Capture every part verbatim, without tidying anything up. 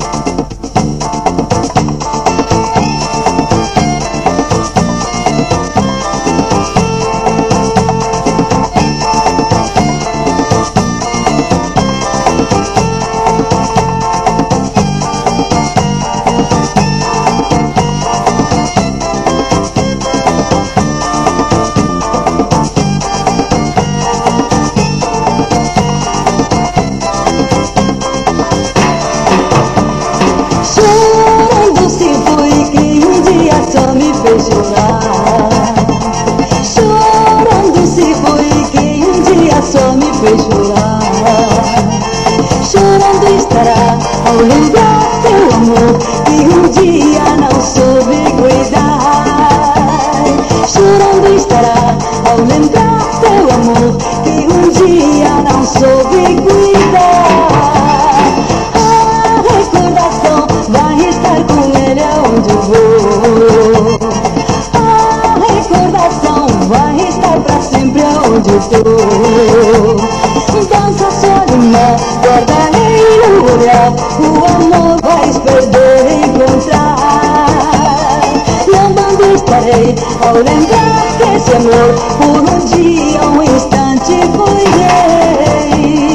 Chorando se foi quem um dia só me fez chorar. Chorando estará ao lembrar teu amor que um dia não soube cuidar. Chorando estará ao lembrar teu amor que um dia não soube cuidar. A recordação vai estar com ele aonde eu vou. Vai estar pra sempre aonde eu tô. Dança solina, guardarei no olhar, o amor vais perder e encontrar. Lambando estarei ao lembrar que esse amor por um dia, um instante foi rei.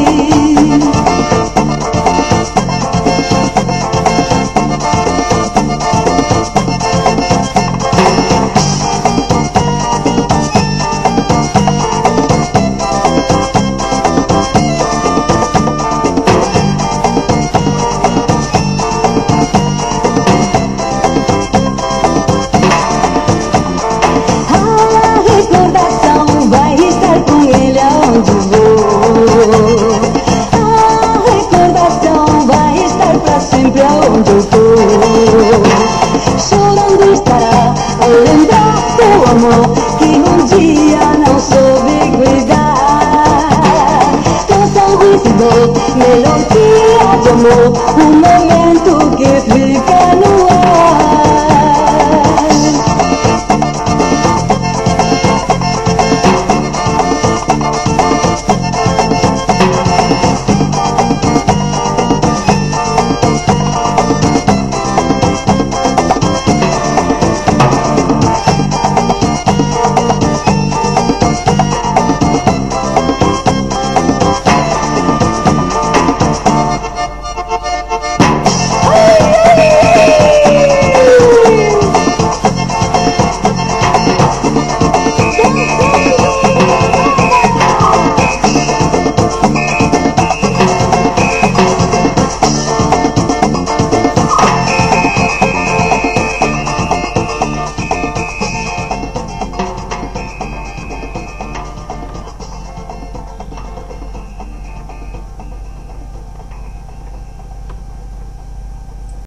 Sempre aonde eu tô.